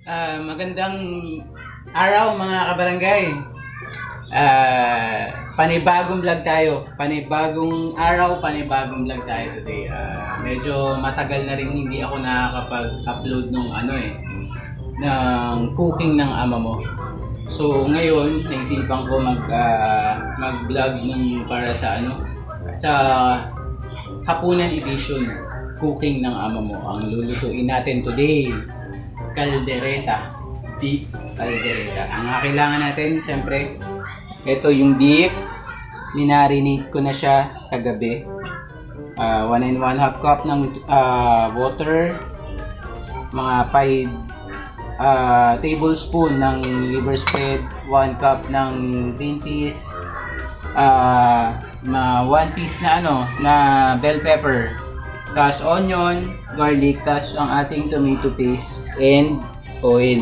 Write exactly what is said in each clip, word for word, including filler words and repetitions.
Ah, magandang araw mga kabarangay. Ah, panibagong vlog tayo. Panibagong araw, panibagong vlog tayo today. Ah, medyo matagal na rin hindi ako nakakapag-upload ng ano eh, ng cooking ng ama mo. So ngayon, naisipan ko mag uh, mag-vlog ng para sa ano, sa hapunan edition, cooking ng ama mo. Ang lulutuin natin today, caldereta, beef caldereta. Ang kailangan natin, siyempre, ito yung beef. Minarinate ko na siya kagabi. Uh, one and one half cup ng uh, water, mga five uh, tablespoon ng liver spread, one cup ng green peas, uh, na one piece na ano na bell pepper, tas onion, garlic, tas ang ating tomato paste and oil.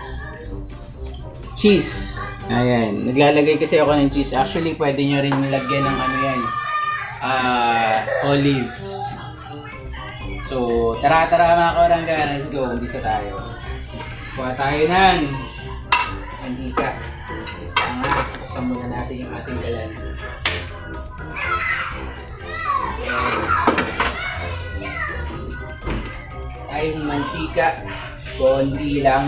Cheese. Ayan. Naglalagay kasi ako ng cheese. Actually, pwede nyo rin nilagyan ng ano yan. Uh, olives. So, tara tara mga kabarangay. Let's go. Umpisa tayo. Kuha tayo ng mantika. Tama. Buksan muna natin yung ating kalan. Ayan. Tayong mantika. Konti lang.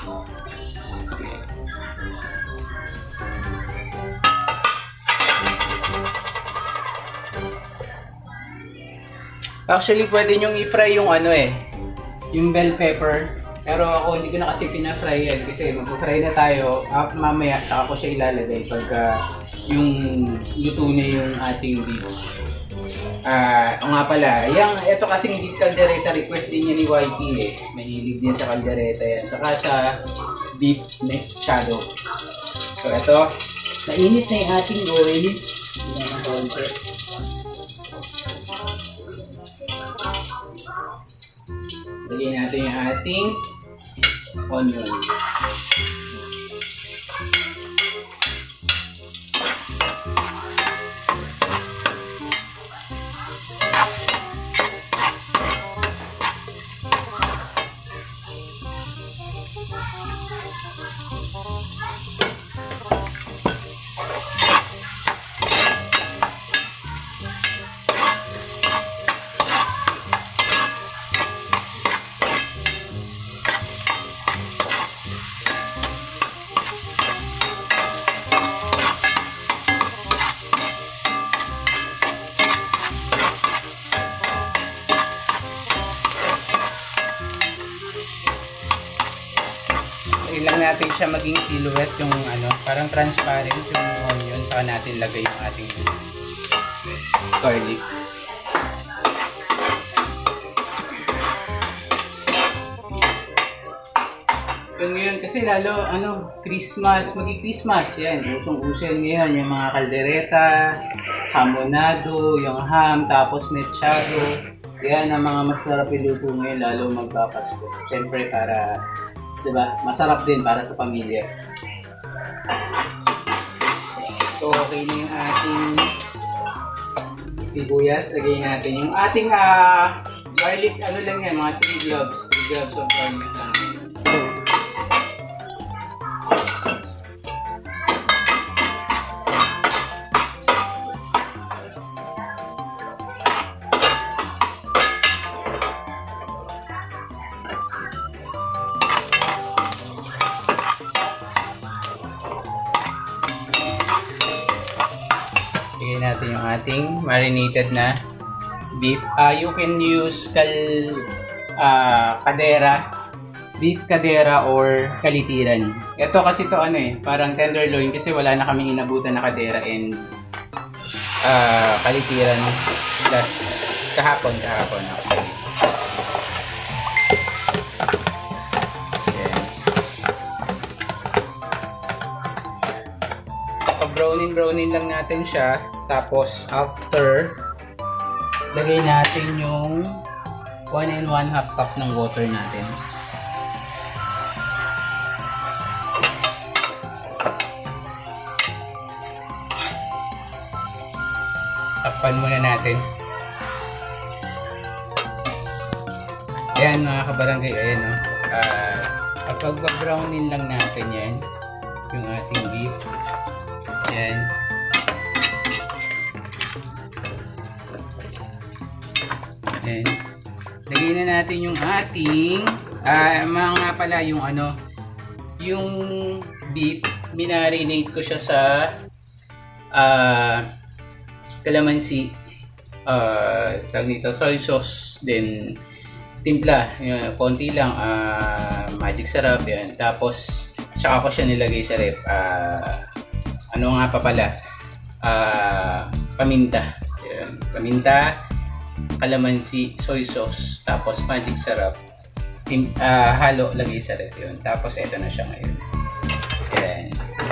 Actually, pwede nyong i-fry yung ano eh, yung bell pepper. Pero ako hindi ko na kasi pina-fry yan kasi mag-fry na tayo. At mamaya, saka ko siya ilalagay pagka yung luto na yung ating beef. Ah, uh, nga pala, yung ito kasing beef caldereta, request din niya ni Y T eh. Mahilig din sa caldereta yan. Saka sa beef mechado. So ito, mainit na yung ating oil. Hindi na konti. Lagyan natin yung ating onion. Lang natin siya maging silhouette yung ano, parang transparent yung onion, saka natin lagay yung ating garlic. So ngayon kasi lalo ano, Christmas, magi-Christmas yan, usong-uso ngayon yung mga caldereta, hamonado, yung ham, tapos mechado. Yan ang mga masarap iluto ngayon lalo magpapasko. Siyempre para diba? Masarap din para sa pamilya. So, okay na yung ating sibuyas. Lagay natin yung ating uh, garlic, ano lang yan, mga three cloves. three cloves of garlic lang. Lagyan natin yung ating marinated na beef. Uh, you can use kal, uh, kadera, beef kadera or kalitiran. Ito kasi to ano eh, parang tenderloin kasi wala na kaming inabutan na kadera and uh, kalitiran. Last, kahapon, kahapon actually. Brownin brownin lang natin siya, tapos after lagay natin yung one and one half cup ng water natin. Takpan muna natin. Ayan mga kabarangay, ayan o. Uh, Kapag pa-brownin lang natin yan, yung ating beef. Yan. Yan. Lagyan na natin yung ating, ah, mga pala yung ano, yung beef, minarinate ko siya sa ah, calamansi, ah, tawag nito, soy sauce, then timpla, yun, konti lang, ah, magic sarap, yan. Tapos, saka ko siya nilagay sa ref, ah, ano nga pa pala, ah, paminta, yan. Paminta, calamansi, soy sauce, tapos magic sarap, tim, ah, halo, lagay sa ref, yun. Tapos, eto na siya ngayon. Yan.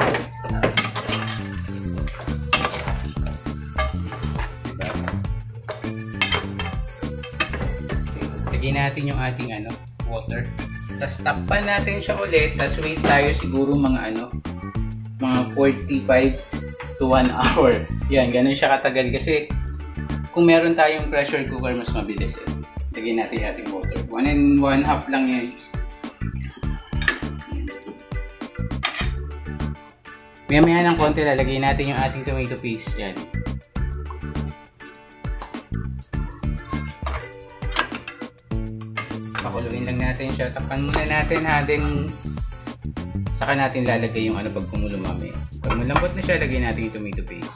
Lagyan natin yung ating ano, water. Tapos takpan natin siya ulit. Tapos wait tayo siguro mga ano, mga forty-five to one hour. Yan, ganun siya katagal kasi kung meron tayong pressure cooker, mas mabilis eh. Lagyan natin yung ating water. One and one half lang yan. Maya-maya ng konti, lalagyan natin yung ating tomato paste. Yan. Pakuluin lang natin siya. Takpan muna natin ha. Then, saka natin lalagay yung ano pag kumulo mamaya. Pag malambot na siya, lagay natin yung tomato paste.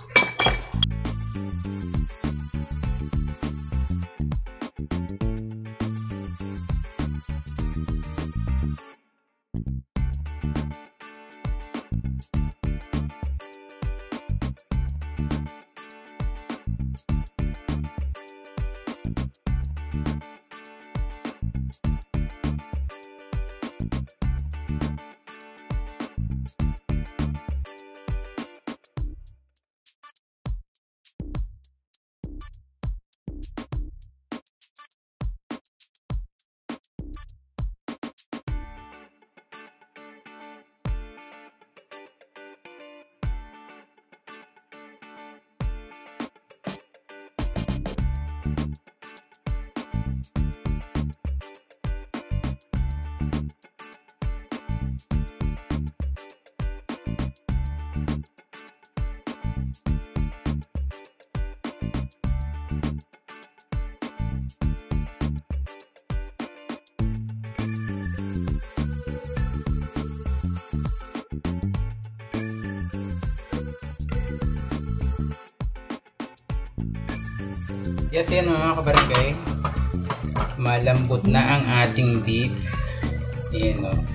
Yes, yan mga kabarangay. Malambot na ang ating beef. Ayan o.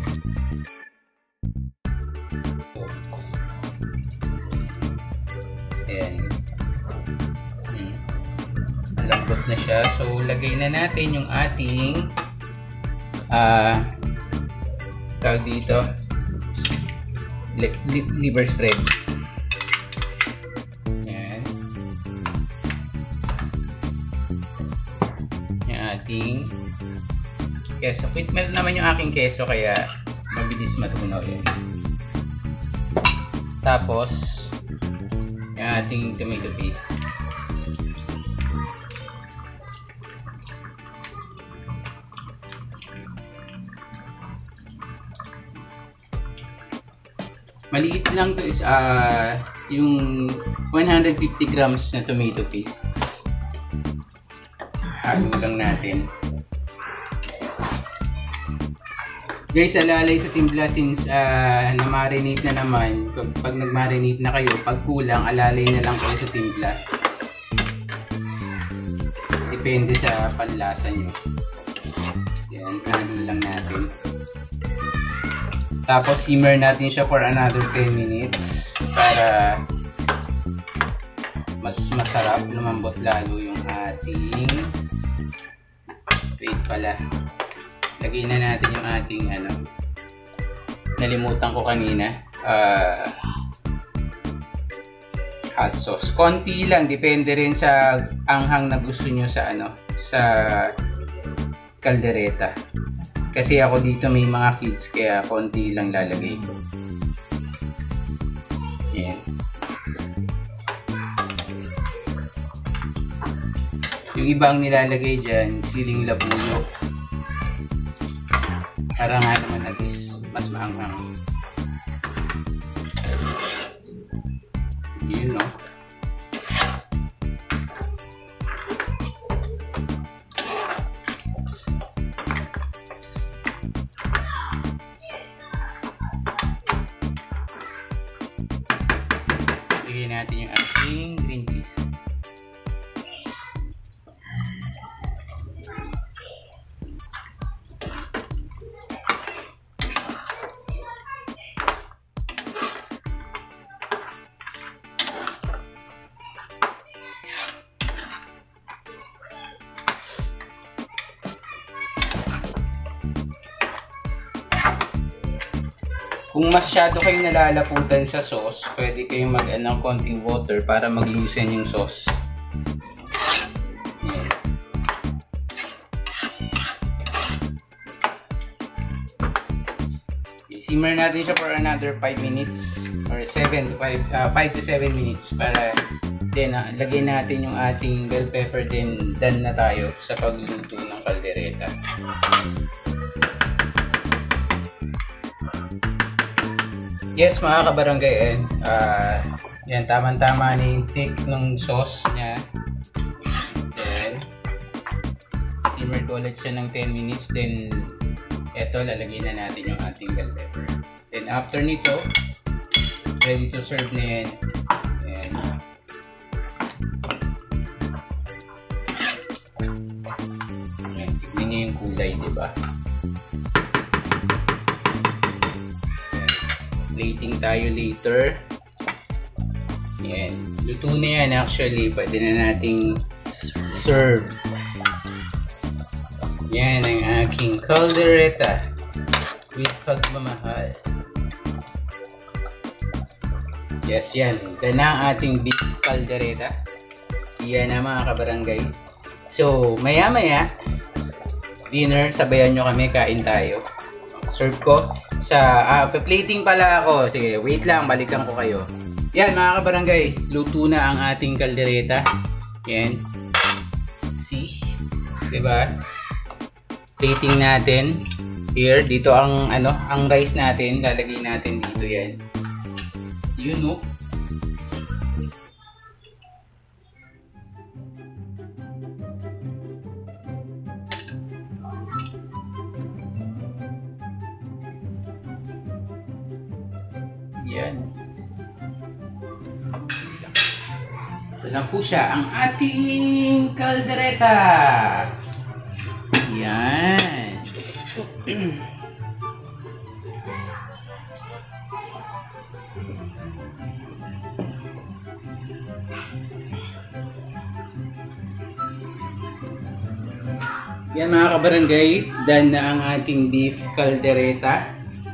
Ayan. Hmm. Malambot na siya. So, lagay na natin yung ating ah, uh, tawag dito li li liver spread. Ating keso. Quick melt naman yung aking keso kaya mabilis matunaw yan. Tapos yung ating tomato paste. Maliit lang to is uh, yung one hundred fifty grams na tomato paste. Halo lang natin. Guys, alalay sa timpla since uh, na-marinate na naman. Pag, pag nag-marinate na kayo, pag kulang, alalay na lang kayo sa timpla. Depende sa panlasa nyo. Yan, halo lang natin. Tapos simmer natin siya for another ten minutes para mas masarap, lumambot lalo yung ating wait pala. Lagay na natin yung ating ano, nalimutan ko kanina, uh, hot sauce. Konti lang, depende rin sa anghang na gusto nyo sa ano, sa kaldereta. Kasi ako dito may mga kids kaya konti lang lalagay ko. Yan. Yung ibang nilalagay dyan, siling labuyo. Para nga naman at least mas maanghang. Yun, no? Lagyan natin yung ating green peas. Kung masyado kayong nalalaputan sa sauce, pwede kayong mag-add ng konting water para mag-loosen yung sauce. Ayan. Simmer natin siya for another five minutes or seven to five, uh, five to seven minutes para then uh, lagyan natin yung ating bell pepper, then done na tayo sa pagluluto ng kaldereta. Yes, mga kabarangay, uh, yan, tama-tama na yung thick ng sauce niya. Then, simmer ko ulit siya ng ten minutes. Then, eto, lalagyan na natin yung ating bell pepper. Then, after nito, ready to serve na yan. Ayan. Ayan, tignan niyo yung kulay, diba? Plating tayo later. Yan. Luto na yan actually. Pwede na nating serve. Yan ang aking caldereta with pagmamahal. Yes, yan. Ito na ang ating beef caldereta. Yan na mga kabarangay. So, maya maya dinner, sabayan nyo kami, kain tayo. Serve ko sa, ah, plating pala ako. Sige, wait lang, balikan ko kayo. Yan mga kabarangay, luto na ang ating kaldereta. Yan. See? Diba? Plating natin. Here, dito ang, ano, ang rice natin. Lalagay natin dito yan. Yun, no? Yan. Ito na po siya, ang ating kaldereta. Yan. Yan mga kabarangay, done na ang ating beef caldereta.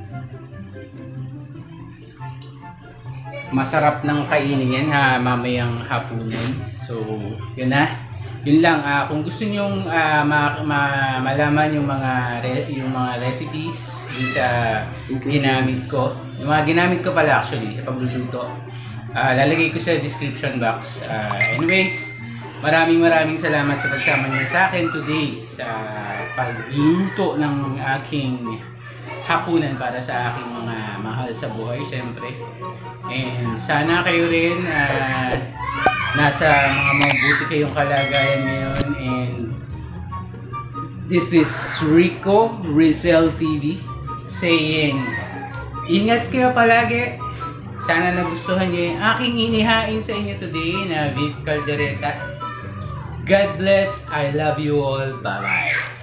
Masarap ng kainin yan ha, mamayang hapunan. So, yun na. Yun lang, uh, kung gusto nyong uh, ma ma malaman yung mga re yung mga recipes yung sa ginamit ko. Yung mga ginamit ko pala actually sa pagluluto. Uh, lalagay ko sa description box. Uh, anyways, maraming maraming salamat sa pagsama niyo sa akin today sa pagluluto ng aking hapunan para sa aking mga mahal sa buhay, syempre. And sana kayo rin uh, nasa mga mabuti kayong kalagayan ngayon. And this is Rico Rizal T V saying, ingat kayo palagi. Sana nagustuhan niyo yung aking inihain sa inyo today na beef caldereta. God bless. I love you all. Bye-bye.